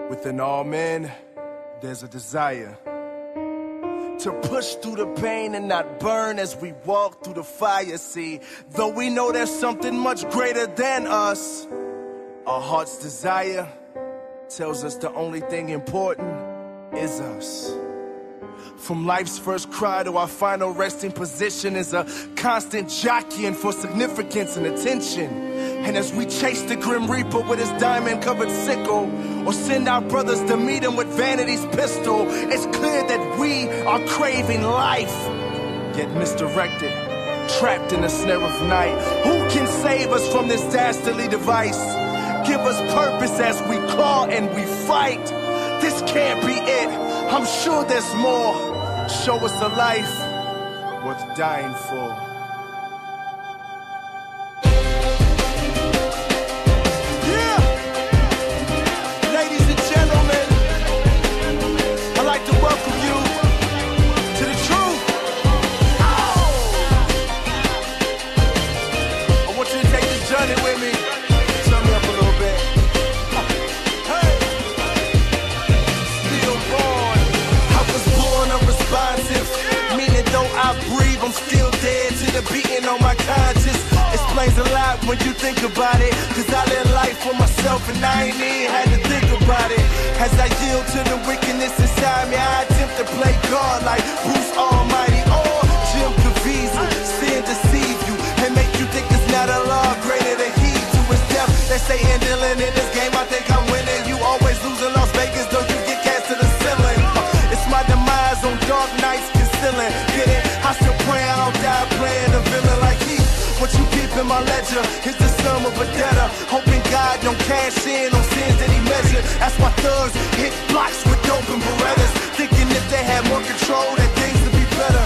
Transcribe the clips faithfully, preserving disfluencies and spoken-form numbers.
Within all men, there's a desire to push through the pain and not burn as we walk through the fire. See, though we know there's something much greater than us, our heart's desire tells us the only thing important is us. From life's first cry to our final resting position is a constant jockeying for significance and attention. And as we chase the Grim Reaper with his diamond-covered sickle, or send our brothers to meet him with vanity's pistol, it's clear that we are craving life, yet misdirected, trapped in the snare of night. Who can save us from this dastardly device? Give us purpose as we claw and we fight. This can't be it, I'm sure there's more. Show us a life worth dying for. Beating on my conscience explains a lot when you think about it. Cause I live life for myself and I ain't even had to think about it. As I yield to the wickedness inside me, I attempt to play God like Bruce Almighty or Jim Caviezel. Sin deceive you and make you think it's not a law greater than he to his death. They say handling in this game, I think I'm winning. You always lose in Las Vegas, though you get cast to the ceiling. uh, It's my demise on dark nights concealing. Get it? I still pray I don't die playing a villain like he. What you keep in my ledger is the sum of a debtor, hoping God don't cash in on sins that he measured. That's why thugs hit blocks with dope and Berettas, thinking if they had more control that things would be better.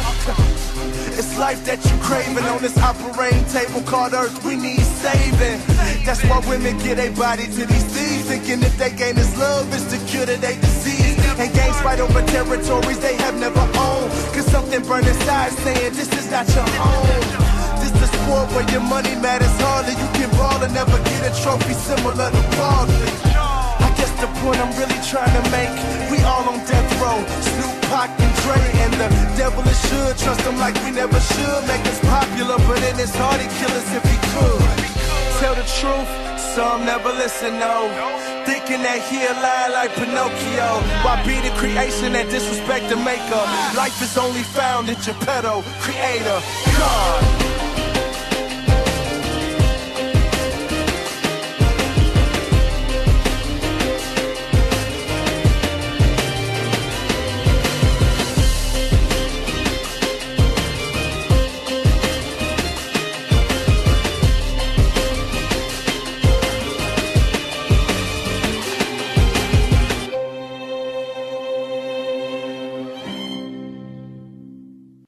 It's life that you craving on this operating table called Earth. We need saving. That's why women give their body to these thieves, thinking if they gain this love it's the cure to their disease. And gangs fight over territories they have never owned, cause something burned inside saying this is not your own. This the sport where your money matters hardly. You can ball and never get a trophy similar to Barkley. I guess the point I'm really trying to make, we all on death row, Snoop, Pac, and Dre. And the devil is sure, trust him like we never should. Make us popular, but in his heart he'd kill us if he could. Tell the truth, some never listen, no. Thinking that he alive like Pinocchio. Why be the creation that disrespect the maker? Life is only found in Geppetto, creator, God.